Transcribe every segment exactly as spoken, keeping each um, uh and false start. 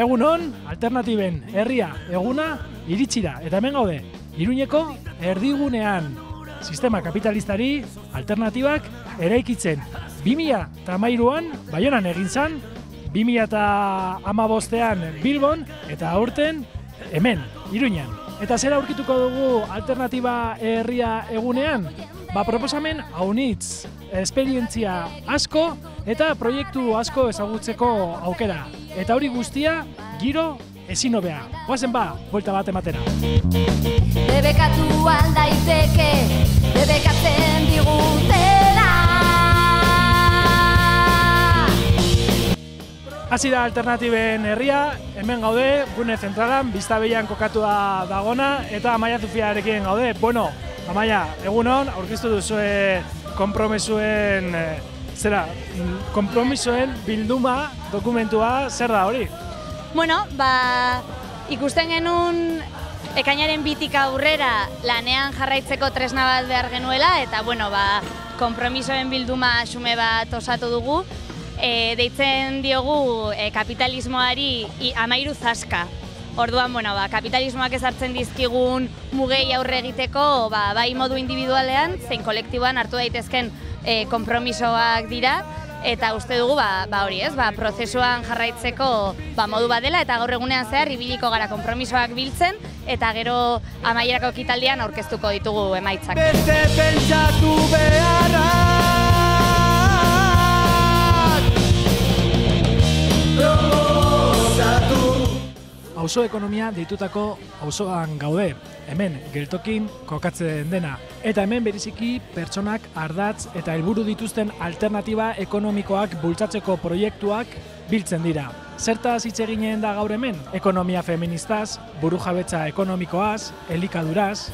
Egun hon, alternatiben herria eguna iritsi da. Eta hemen gaude, Iruñeko erdigunean. Sistema kapitalistari alternatibak eraikitzen. bi mila hamairuan Baionan egin zen, bi mila hamabostean Bilbon, eta aurten hemen, Iruñan. Eta zer aurkituko dugu alternatiba herria egunean? Ba, proposamen haunitz, esperientzia asko eta proiektu asko ezagutzeko aukera. Eta hori guztia, giro ezin hobea. Goazen ba, buelta bat ematera. Debekatu aldaiteke, debekatzen digutela. Hasi da alternatiben herria, hemen gaude, gune zentralan, Biztabeian kokatua dagona, eta Amaia Zufiarekin gaude. Bueno, Amaia, egunon, aurkeztu duzue konpromesuen, zera, konpromisoen bilduma, dokumentua, zer da hori? Bueno, ba, ikusten genuen ekainaren bitik aurrera lanean jarraitzeko tresna bat behar genuela, eta bueno, ba, konpromisoen bilduma xume bat osatu dugu. E, deitzen diogu e, kapitalismoari amairu zaska. Orduan, bueno, ba, kapitalismoak ezartzen dizkigun mugei aurre egiteko, ba, bai modu individualean, zein kolektiboan hartu daitezken e, konpromisoak dira, eta uste dugu, ba, ba hori ez, ba, prozesuan jarraitzeko ba, modu bat dela, eta gaur egunean zehar ibiliko gara konpromisoak biltzen, eta gero amaierako ekitaldian aurkeztuko ditugu emaitzak. Beste pentsatu beharra Auzo ekonomia deitutako auzoan gaude, hemen geltokin kokatzen dena. Eta hemen bereziki pertsonak ardatz eta helburu dituzten alternatiba ekonomikoak bultzatzeko proiektuak biltzen dira. Zertaz hitz eginen da gaur hemen? Ekonomia feministaz, burujabetza ekonomikoaz, elikaduraz.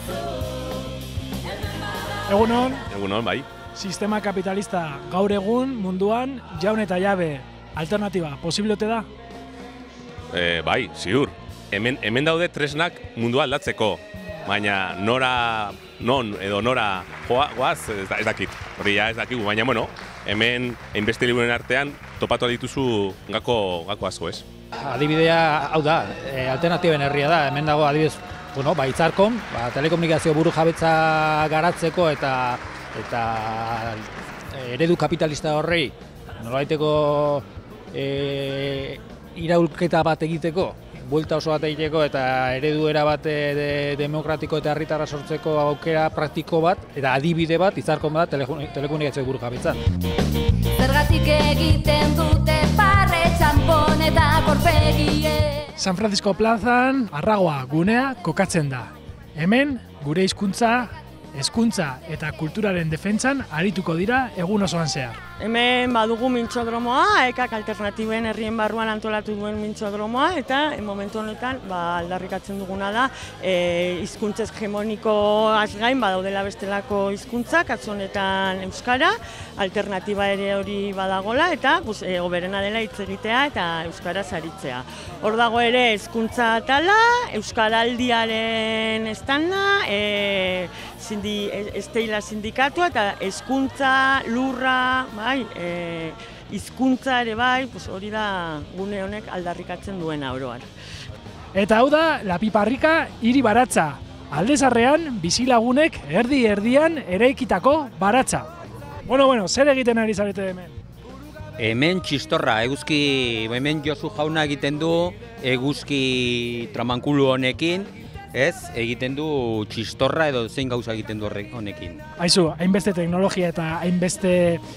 Egunon? Egunon, bai. Sistema kapitalista gaur egun munduan jaun eta jabe alternatiba posibleote da? E, bai, ziur. Hemen, hemen daude tresnak mundua aldatzeko, baina nora, non edo nora joa, goaz, ez, ez dakit. Hori ja ez dakigu, baina bueno, hemen hainbeste liburen artean topatu dituzu gako, gako asko, ez? Adibidea, hau da, e, alternatiben herria da, hemen dago adibidez, bueno, ba, Itzarkon, ba, telekomunikazio buru jabetza garatzeko eta eta eredu kapitalista horrei, nolabaiteko e, iraulketa bat egiteko, buelta oso bat egiteko eta eredu era bat de, demokratiko eta herritarra sortzeko aukera praktiko bat, eta adibide bat, Itzarkon bat, telekomunikazio buru jabetza. Zergatik egiten dute parre, txampon eta korpegie. San Francisco plazan Arragoa gunea kokatzen da. Hemen gure hizkuntza, hezkuntza eta kulturaren defentsan arituko dira egun osoan zehar. Hemen badugu mintxodromoa, ekak alternatiben herrien barruan antolatu duen mintxodromoa, eta momentu honetan ba, aldarrikatzen duguna da e, hizkuntza hegemonikoaz gain badaudela bestelako hizkuntzak, atzo honetan euskara, alternatiba ere hori badagola, eta pues, e, hoberena dela hitz egitea eta euskara saritzea. Hor dago ere hezkuntza atala, euskaraldiaren estanda, e, sindi, esteila sindikatua eta hezkuntza, lurra, bai, e, hizkuntza ere bai, pues hori da gune honek aldarrikatzen duena oroar. Eta hau da, La Piparrika hiri baratza. Aldezarrean, bizilagunek erdi-erdian eraikitako baratza. Bueno, bueno, zer egiten ari zarete hemen? Hemen txistorra, eguzki, hemen Josu jauna egiten du, eguzki tramankulu honekin, ez, egiten du txistorra edo zein gauza egiten du horrek honekin. Aizu, hainbeste teknologia eta hainbeste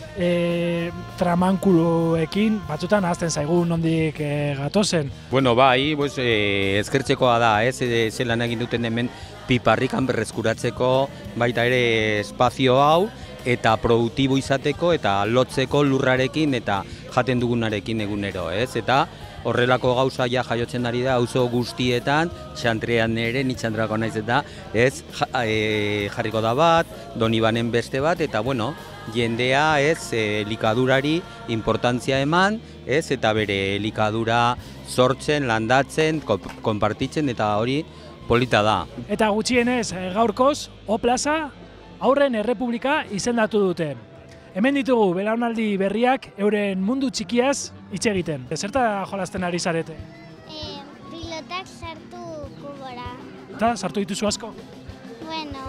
e, tramankuluekin, batzutan ahazten zaigu nondik e, gatozen. Bueno, bai, pues, e, eskertzekoa da, ez, e, zelan egin duten hemen Piparrikan berreskuratzeko baita ere espazio hau, eta produktibo izateko eta lotzeko lurrarekin eta jaten dugunarekin egunero, ez? Eta horrelako gauza ja jaiotzen ari da auzo guztietan, Txantrean ere, ni Txantrako naiz eta, ez, ja, e, jarriko da bat, Donibanen beste bat, eta bueno, jendea, ez, e, elikadurari importantzia eman, ez, eta bere elikadura sortzen, landatzen, konpartitzen, eta hori polita da. Eta gutxienez, gaurkoz, O plaza, Haurren Errepublika izendatu dute. Hemen ditugu belaunaldi berriak euren mundu txikiaz hitz egiten. Zerta jolasten ari zarete? E, Labora. Eta sartu dituzu asko? Bueno.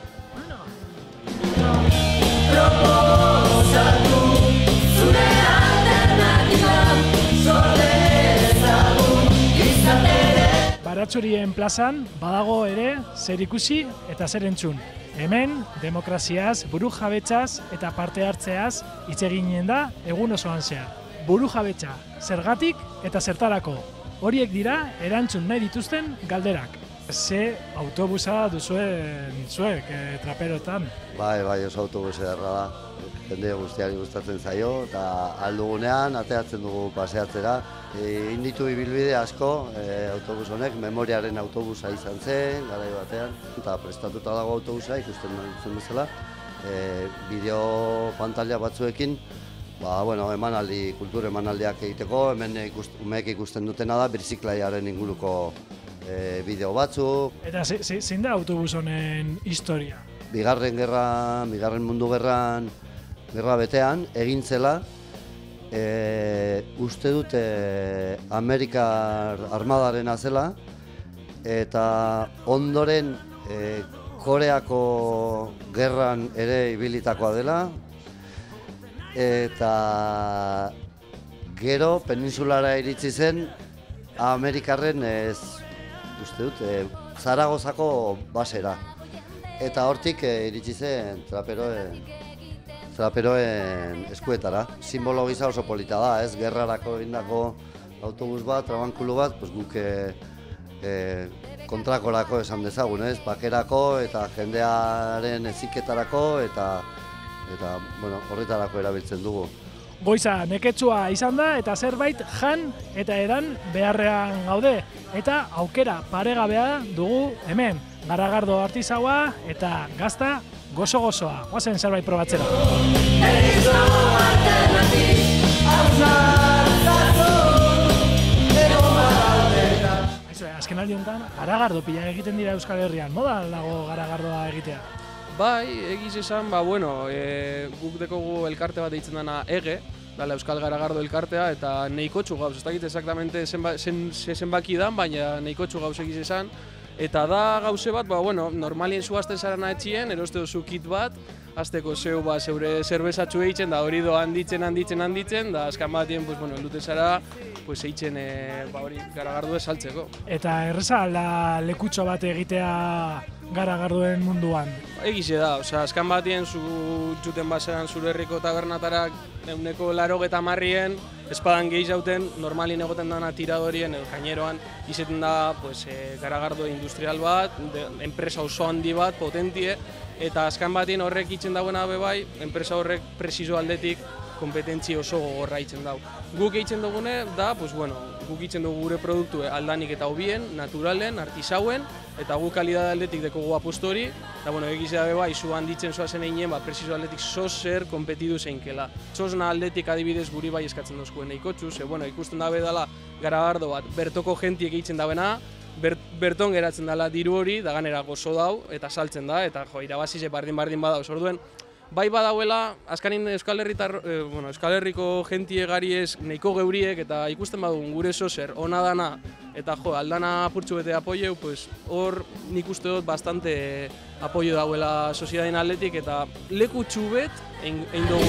Proposatu zure alternatiba sorde ezagun izatere. Baratxurien plazan badago ere zer ikusi eta zer entzun. Hemen, demokraziaz, burujabetzaz eta parte hartzeaz hitz eginen da egun osoan zehar. Burujabetza, zergatik eta zertarako. Horiek dira erantzun nahi dituzten galderak. Ze autobusa duzuen zuek e, traperoetan? Bai, bai, oso autobus ederra da. Jende guztiari gustatzen zaio eta aldugunean ateatzen dugu paseatzera. E, inditu ibilbide asko e, autobus honek, memoriaren autobusa izan zen, garai batean. Eta prestatuta dago autobusa ikusten dutzen bezala. E, bideo pantalla batzuekin, ba, bueno, emanaldi, kultur emanaldiak egiteko, hemen ikust, umeek ikusten dutena da birziklaiaren inguruko e, bideo batzuk. Eta zein da autobus honen historia? Bigarren gerra, bigarren mundu gerran, gerra betean, egin zela, e, uste dute Amerikar armadarena zela, eta ondoren e, Koreako gerran ere ibilitakoa dela, eta gero peninsulara iritsi zen Amerikarren ez, uste dut, e, Zaragozako basera. Eta hortik e, iritsi zen traperoen, traperoen eskuetara. Simbolo gisa oso polita da, ez? Gerrarako egindako autobus bat, trabankulu bat, pues guk e, e, kontrakorako esan dezagun, ez? Bakerako eta jendearen heziketarako eta eta bueno, horretarako erabiltzen dugu. Goiza neketsua izan da eta zerbait jan eta edan beharrean gaude. Eta aukera paregabea dugu hemen. Garagardo artisaua eta gazta gozo-gozoa. Goazen zerbait probatzera. Azken aldi honetan, garagardo pila egiten dira Euskal Herrian. Moda dago garagardoa egitea? Bai, egiz esan, ba, bueno, e, guk dekogu elkarte bat deitzen dena Ege, dala Euskal Garagardo elkartea, eta nahikotxu gauz, ez dakit exactamente zenba, zen, zenbaki dan, baina nahikotxu gauz egiz esan. Eta da gauze bat, ba, bueno, normalien zu hasten zara etxien, eroste duzu kit bat, azteko zeu, ba, zeure zerbezatxu eitzen, da hori do handitzen, handitzen, handitzen, da azkan batien, pues, bueno, eldute zara, pues, eitzen, e, ba, hori, garagardu saltzeko. Eta erreza alda lekutxo bat egitea garagarduen munduan? Egize da, osea, azkan batien zu juten baseran zure herriko tabernatarak euneko larogeta marrien, espadan gehi zauten, normalin egoten dana tiradorien, el kaineroan, izeten da pues, e, garagardo industrial bat, de, enpresa oso handi bat, potentie, eta azkan batien horrek itzen dagoena bebai, enpresa horrek presizo aldetik kompetentzi oso gogorra itzen dau. Guk eitzen dugune da, pues, bueno, guk eitzen dugu gure produktu aldanik eta hobien, naturalen, artisauen, eta guk kalidade aldetik dekogu apustu hori, eta bueno, egizea beba, izu handitzen zoazen eginen, ba, presizo aldetik zozer kompetidu zeinkela. Zozna aldetik adibidez guri bai eskatzen dozkuen nahikotxu, ze, bueno, ikusten dabe dela garagardo bat, bertoko jentiek eitzen dabena, ber, berton geratzen dela diru hori, da ganera gozo dau, eta saltzen da, eta jo, irabazize bardin-bardin badauz, orduen, bai badauela, azkanin Euskal Herritar, eh, bueno, Euskal Herriko jentie gari ez nahiko geuriek eta ikusten badugun gure zozer ona dana eta jo, aldana apurtxu bete apoieu, pues hor nik uste dut bastante apoio dauela soziadain atletik eta leku txubet egin dugu.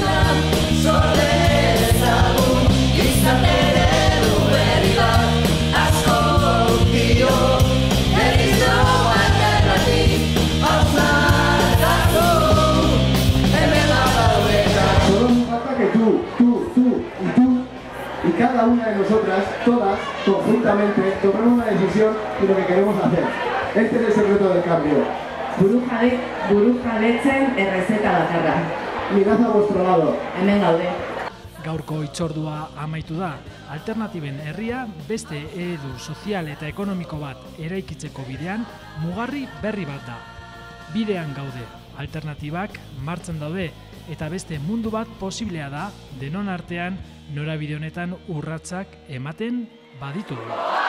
Y cada una de nosotras, todas, conjuntamente, tomamos una decisión de lo que queremos hacer. Este es el secreto del cambio. Burujabetzen errezeta bakarra. Mirad a vuestro lado. Hemen gaude. Gaurko hitzordua amaitu da. Alternatiben herria beste eredu sozial eta ekonomiko bat eraikitzeko bidean mugarri berri bat da. Bidean gaude. Alternatibak martzen daude eta beste mundu bat posiblea da denon artean norabide honetan urratsak ematen baditugu.